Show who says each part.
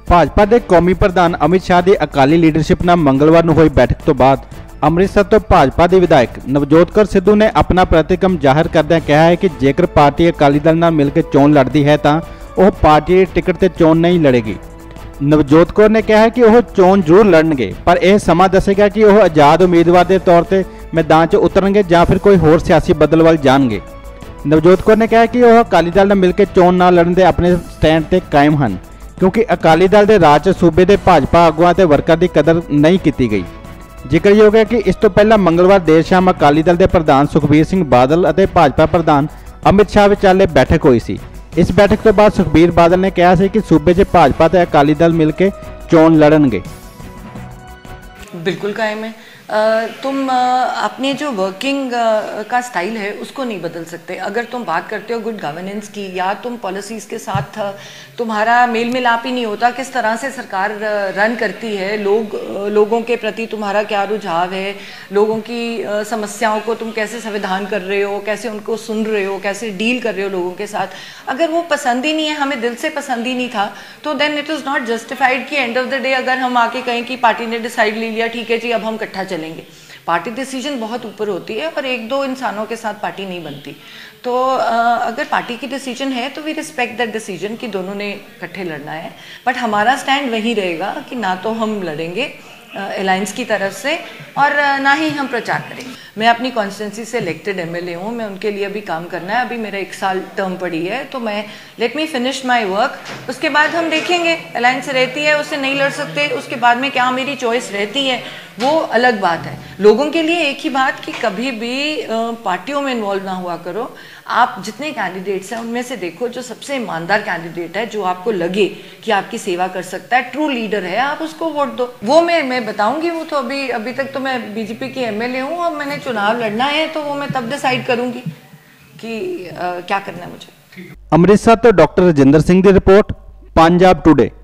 Speaker 1: भाजपा के कौमी प्रधान अमित शाह की अकाली लीडरशिप नाल मंगलवार नूं होई बैठक तो बाद अमृतसर तो भाजपा के विधायक नवजोत कौर सिद्धू ने अपना प्रतिक्रम जाहिर करदਿਆਂ कहा है कि जेकर पार्टी अकाली दल नाल मिलकर चोन लड़ती है तो वह पार्टी की टिकट से चोन नहीं लड़ेगी। नवजोत कौर ने कहा है कि वह चोन जरूर लड़नगे पर यह समा दसेगा कि वह आज़ाद उम्मीदवार के तौर पर मैदान च उतरनगे या फिर कोई होर सियासी बदल वाल जाएंगे। नवजोत कौर ने कहा कि वह अकाली दल नाल मिलकर चोन ना लड़न के अपने स्टैंड से कायम हैं क्योंकि अकाली दल के राज सूबे के भाजपा आगुआं ते वर्करां की कदर नहीं की गई। जिक्रयोग है कि इस तो पहला मंगलवार देर शाम अकाली दल के प्रधान सुखबीर सिंह बादल और भाजपा प्रधान अमित शाह विचाले बैठक हुई सी। इस बैठक तो बाद सुखबीर बादल ने कहा कि सूबे से भाजपा ते अकाली दल मिलकर चोन लड़नगे।
Speaker 2: बिल्कुल कायम है। तुम अपने जो वर्किंग का स्टाइल है उसको नहीं बदल सकते। अगर तुम बात करते हो गुड गवर्नेंस की या तुम पॉलिसीज़ के साथ तुम्हारा मेल मिलाप ही नहीं होता, किस तरह से सरकार रन करती है, लोगों के प्रति तुम्हारा क्या रुझाव है, लोगों की समस्याओं को तुम कैसे संविधान कर रहे हो, कैसे उनको सुन रहे हो, कैसे डील कर रहे हो लोगों के साथ, अगर वो पसंद ही नहीं है, हमें दिल से पसंद ही नहीं था, तो then it is not justified कि एंड ऑफ द डे अगर हम आके कहें कि पार्टी ने डिसाइड ले लिया, ठीक है जी अब हम इकट्ठा चलेंगे। पार्टी डिसीजन बहुत ऊपर होती है और एक दो इंसानों के साथ पार्टी नहीं बनती। तो अगर पार्टी की डिसीजन है तो वी रिस्पेक्ट दैट डिसीजन कि दोनों ने इकट्ठे लड़ना है, बट हमारा स्टैंड वही रहेगा कि ना तो हम लड़ेंगे अलायंस की तरफ से और ना ही हम प्रचार करेंगे। मैं अपनी कॉन्स्टिट्यूंसी से इलेक्टेड एमएलए हूँ, मैं उनके लिए अभी काम करना है। अभी मेरा 1 साल टर्म पड़ी है तो मैं let me finish my work, उसके बाद हम देखेंगे। अलायंस रहती है उससे नहीं लड़ सकते, उसके बाद में क्या मेरी चॉइस रहती है वो अलग बात है। लोगों के लिए एक ही बात कि कभी भी पार्टियों में इन्वॉल्व ना हुआ करो। आप जितने कैंडिडेट्स हैं उनमें से देखो जो सबसे ईमानदार कैंडिडेट है, जो आपको लगे कि आपकी सेवा कर सकता है, ट्रू लीडर है, आप उसको वोट दो। वो मैं बताऊंगी। वो तो अभी तक तो मैं बीजेपी की एमएलए हूँ और मैंने चुनाव लड़ना है तो वो मैं तब डिसाइड करूंगी कि क्या करना है मुझे।
Speaker 1: अमृतसर तो डॉक्टर राजेंद्र सिंह की रिपोर्ट, पंजाब टुडे।